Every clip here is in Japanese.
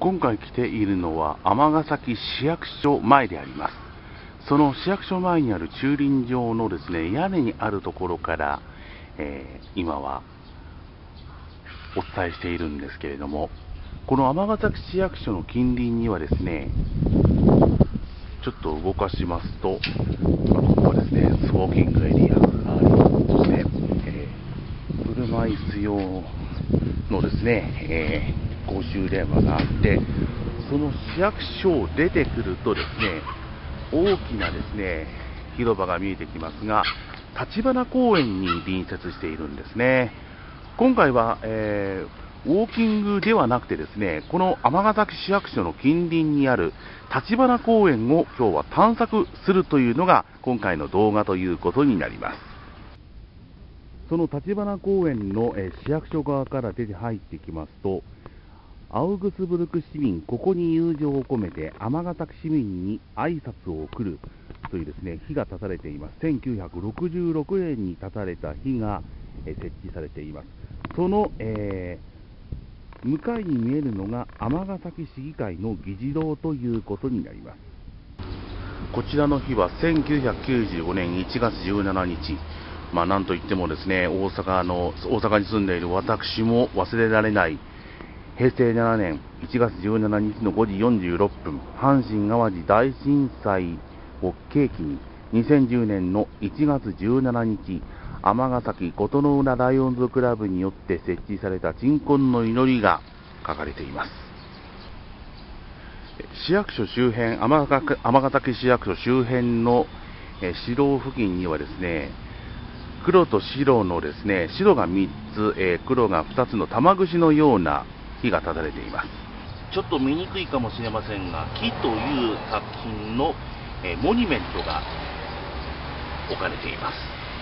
今回来ているのは尼崎市役所前であります。その市役所前にある駐輪場のですね、屋根にあるところから、今はお伝えしているんですけれども、この尼崎市役所の近隣にはですね、ちょっと動かしますと、ここはですね、スモーキングエリアがあります。そして、車椅子用のですね、公衆電話があって、その市役所を出てくるとですね、大きなですね、広場が見えてきますが、立花公園に隣接しているんですね。今回は、ウォーキングではなくてですね、この尼崎市役所の近隣にある立花公園を今日は探索するというのが今回の動画ということになります。その立花公園の市役所側から出て入ってきますと、アウグスブルク市民、ここに友情を込めて尼崎市民に挨拶を送るというですね、碑が立たれています。1966年に立たれた碑が設置されています。その、向かいに見えるのが尼崎市議会の議事堂ということになります。こちらの日は1995年1月17日、なんといってもですね、大阪に住んでいる私も忘れられない平成7年1月17日の5時46分、阪神・淡路大震災を契機に、2010年の1月17日、尼崎琴の浦ライオンズクラブによって設置された鎮魂の祈りが書かれています。市役所周辺、尼崎市役所周辺の城付近にはですね、黒と白のですね、白が3つ、黒が2つの玉串のような碑が立たれています。ちょっと見にくいかもしれませんが、木という作品の、モニュメントが置かれています。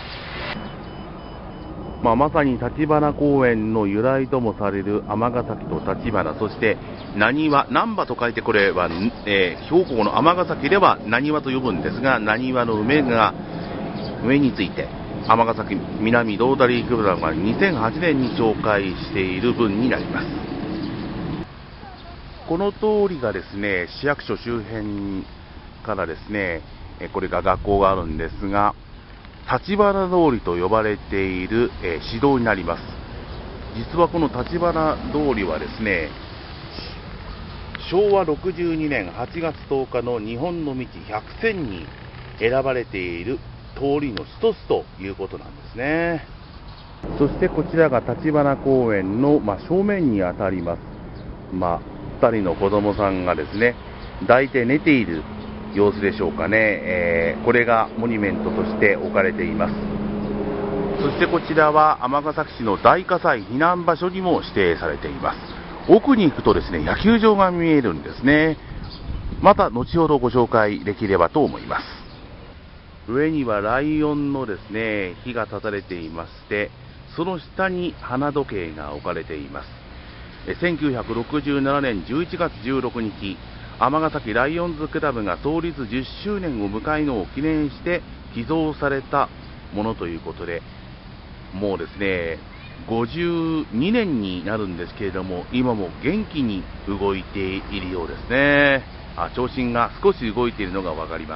まさに立花公園の由来ともされる尼崎と立花、そして難波と書いて、これは、標高の尼崎では難波と呼ぶんですが、難波の梅について尼崎南ロータリークラブが2008年に紹介している文になります。この通りがですね、市役所周辺からですね、これが学校があるんですが、立花通りと呼ばれている、市道になります。実はこの立花通りはですね、昭和62年8月10日の日本の道100選に選ばれている通りの一つということなんですね。そしてこちらが立花公園の、正面にあたります。2人の子供さんがですね、抱いて寝ている様子でしょうかね。これがモニュメントとして置かれています。そしてこちらは尼崎市の大火災避難場所にも指定されています。奥に行くとですね、野球場が見えるんですね。また後ほどご紹介できればと思います。上にはライオンのですね、碑が立たれていまして、その下に花時計が置かれています。1967年11月16日、尼崎ライオンズクラブが創立10周年を迎えるのを記念して寄贈されたものということで、もうですね、52年になるんですけれども、今も元気に動いているようですね。長身が少し動いているのが分かります。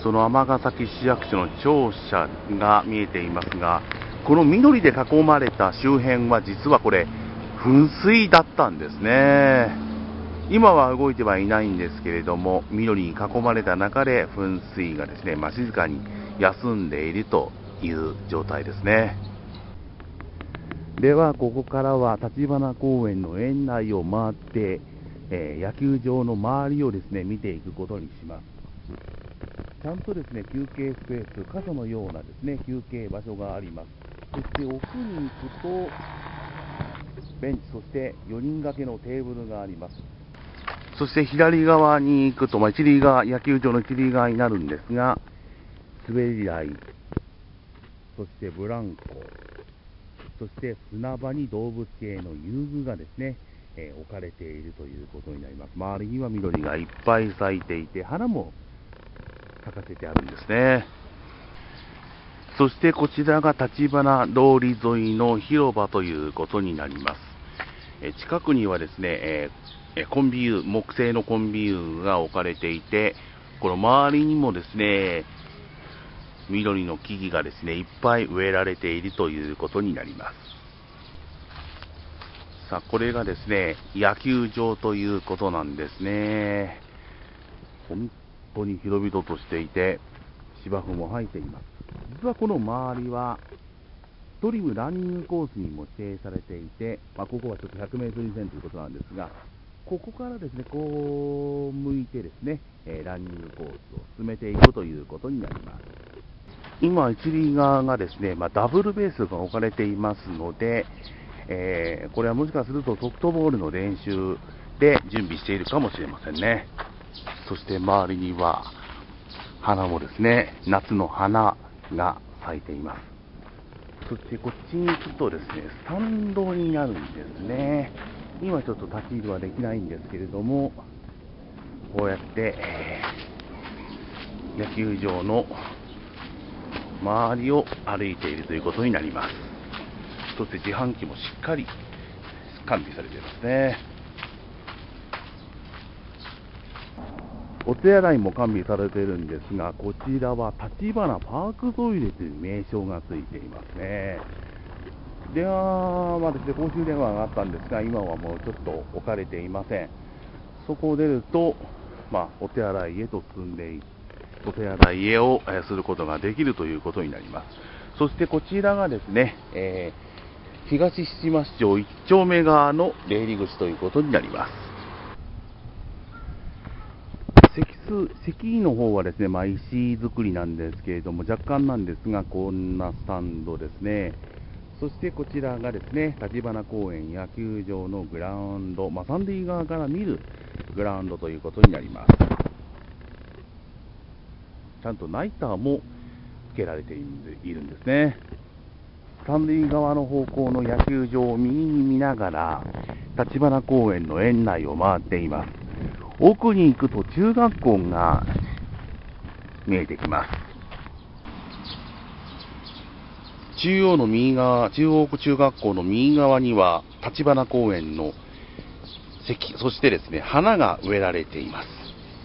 その尼崎市役所の庁舎が見えていますが、この緑で囲まれた周辺は実はこれ噴水だったんですね。今は動いてはいないんですけれども、緑に囲まれた中で噴水がですね、静かに休んでいるという状態ですね。ではここからは立花公園の園内を回って、野球場の周りをですね見ていくことにします。ちゃんとですね休憩スペース、傘のようなですね休憩場所があります。そして奥に行くとベンチ、そして4人掛けのテーブルがあります。そして左側に行くと、野球場の一塁側になるんですが、滑り台、そしてブランコ、そして砂場に動物系の遊具がですね、置かれているということになります。周りには緑がいっぱい咲いていて、花も咲かせてあるんですね。そしてこちらが立花通り沿いの広場ということになります。 近くにはですね、コンビーフ、木製のコンビーフが置かれていて、この周りにもですね、緑の木々がですね、いっぱい植えられているということになります。さあ、これがですね、野球場ということなんですね。本当に広々としていて、芝生も生えています。実はこの周りは、ストリームランニングコースにも指定されていて、ここはちょっと100メートル以前ということなんですが、ここからですね、こう向いてですね、ランニングコースを進めていくということになります。今、一塁側がですね、ダブルベースが置かれていますので、これはもしかするとソフトボールの練習で準備しているかもしれませんね。そして周りには花もですね、夏の花が咲いています。そしてこっちに行くとですね、スタンドになるんですね。今ちょっと立ち入りはできないんですけれども、こうやって、野球場の周りを歩いているということになります。そして自販機もしっかり完備されていますね。お手洗いも完備されているんですが、こちらは立花パークトイレという名称がついていますね。電話はですね、公衆電話があったんですが、今はもうちょっと置かれていません。そこを出ると、お手洗いへと進んでいく、お手洗いへをすることができるということになります。そしてこちらがですね、東七島市町1丁目側の出入り口ということになります。席の方はですね、石造りなんですけれども、若干なんですが、こんなスタンドですね。そしてこちらがですね、立花公園野球場のグラウンド、三塁側から見るグラウンドということになります。ちゃんとナイターも付けられているんですね。三塁側の方向の野球場を右に見ながら、立花公園の園内を回っています。奥に行くと中学校が見えてきます。中央区中学校の右側には立花公園の席、そしてですね、花が植えられています。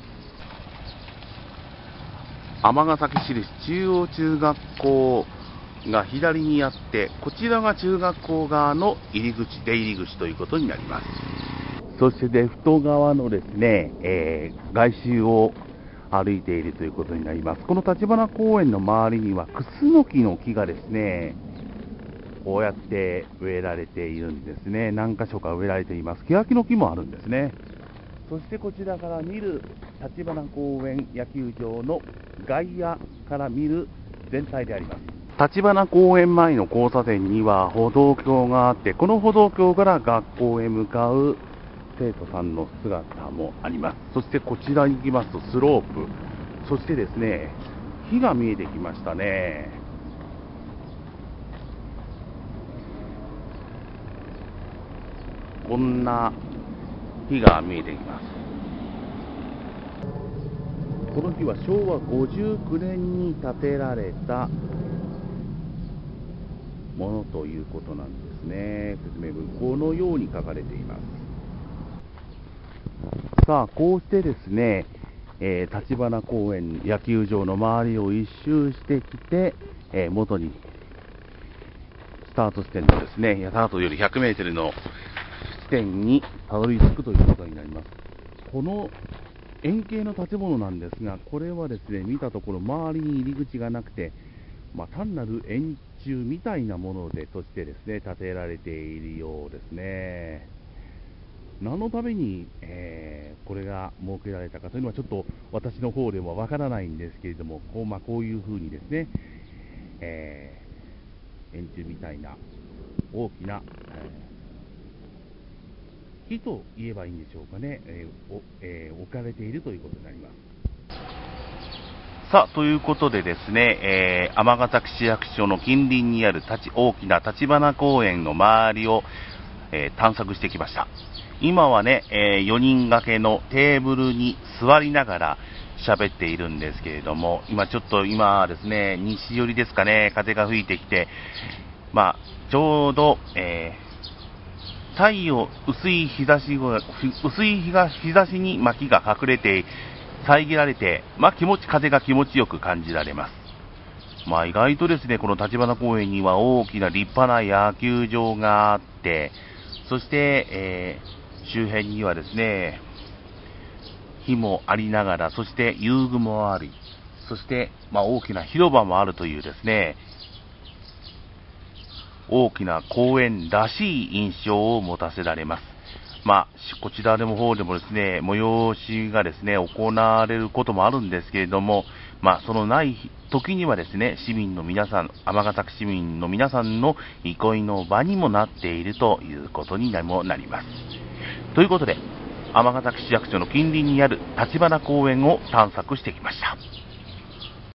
尼崎市立中央中学校が左にあって、こちらが中学校側の出入り口ということになります。そしてレフト側のですね、外周を歩いているということになります。この立花公園の周りにはクスノキの木がですね、こうやって植えられているんですね。何箇所か植えられています。欅の木もあるんですね。そしてこちらから見る立花公園野球場の外野から見る全体であります。立花公園前の交差点には歩道橋があって、この歩道橋から学校へ向かう生徒さんの姿もあります。そしてこちらに行きますとスロープ、そしてですね、木が見えてきましたね。こんな木が見えてきます。この木は昭和59年に建てられたものということなんですね。説明文、このように書かれています。さあ、こうしてですね、立花公園野球場の周りを一周してきて、元にスタート地点のですね、スタートより100メートルの地点にたどり着くということになります。この円形の建物なんですが、これはですね、見たところ周りに入り口がなくて、単なる円柱みたいなものでとしてですね、建てられているようですね。何のために、これが設けられたかというのはちょっと私の方ではわからないんですけれども、こういうふうにですね、円柱みたいな大きな、木と言えばいいんでしょうかね、置かれているということになります。さあ、ということでですね、尼崎市役所の近隣にある大きな立花公園の周りを、探索してきました。今はね、4人掛けのテーブルに座りながら喋っているんですけれども、今ですね、西寄りですかね、風が吹いてきて、ちょうど、 太陽、薄い日差しに薪が隠れて、遮られて、風が気持ちよく感じられます。意外とですね、この立花公園には大きな立派な野球場があって、そして、周辺にはですね、火もありながら、そして遊具もあり、そして、大きな広場もあるというですね、大きな公園らしい印象を持たせられます。こちらの方でもですね、催しがですね、行われることもあるんですけれども、そのない時にはですね、市民の皆さん、尼崎市民の皆さんの憩いの場にもなっているということにもなります。ということで、尼崎市役所の近隣にある立花公園を探索してきました。